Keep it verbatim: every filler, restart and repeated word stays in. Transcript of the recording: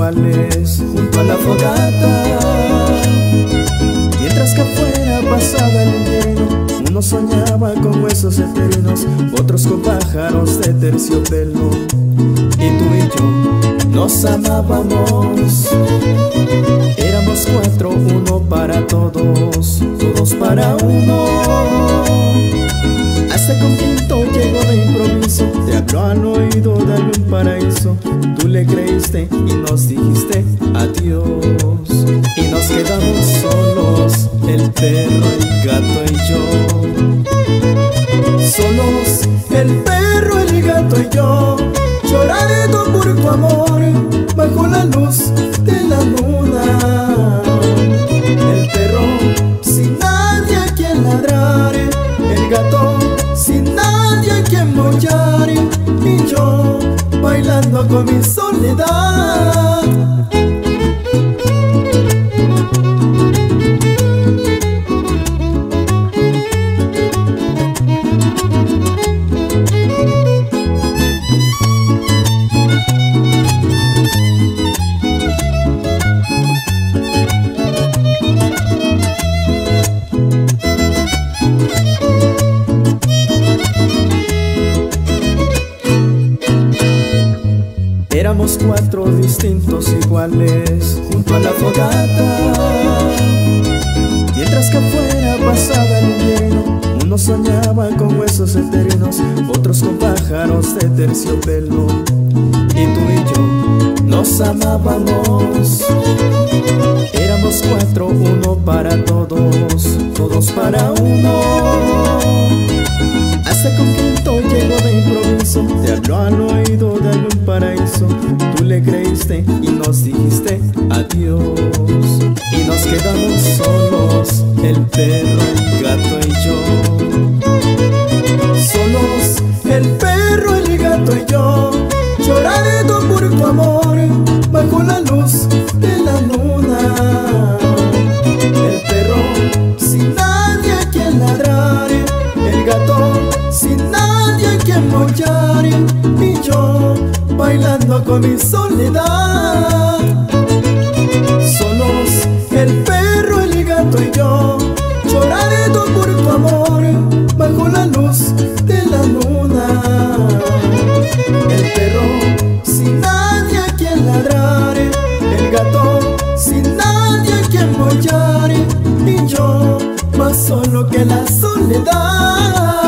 iguales junto a la fogata, mientras que afuera pasaba el invierno. Uno soñaba con huesos eternos, otros con pájaros de terciopelo. Y tú y yo nos amábamos, éramos cuatro, uno para todos, todos para uno. Hasta que un quinto llegó de improviso, te habló al oído de algún paraíso. Tú le creíste y nos dijiste adiós, y nos quedamos solos, el perro, el gato y yo. Solos, el perro, el gato y yo, llorando por tu amor bajo la luz de la luna. El perro sin nadie a quien ladrar, el gato sin nadie a quien mollar, y yo bailando con mi soledad. Éramos cuatro distintos iguales junto a la fogata, mientras que afuera pasaba el invierno. Uno soñaba con huesos eternos, otros con pájaros de terciopelo. Y tú y yo nos amábamos, éramos cuatro, uno para todos, todos para uno. Hasta que un quinto llegó de improviso, te habló al oído de algún paraíso. Tú le creíste y nos dijiste adiós, y nos quedamos solos, el perro, el gato y yo. Solos, el perro, el gato y yo, llorando por tu amor bajo la luz de la luna. El perro sin nadie a quien ladrar, el gato sin nadie a quien mollar, y yo bailando con mi soledad. Solos, el perro, el gato y yo, llorando por tu amor bajo la luz de la luna. El perro sin nadie a quien ladrar, el gato sin nadie a quien mollar, y yo más solo que la soledad.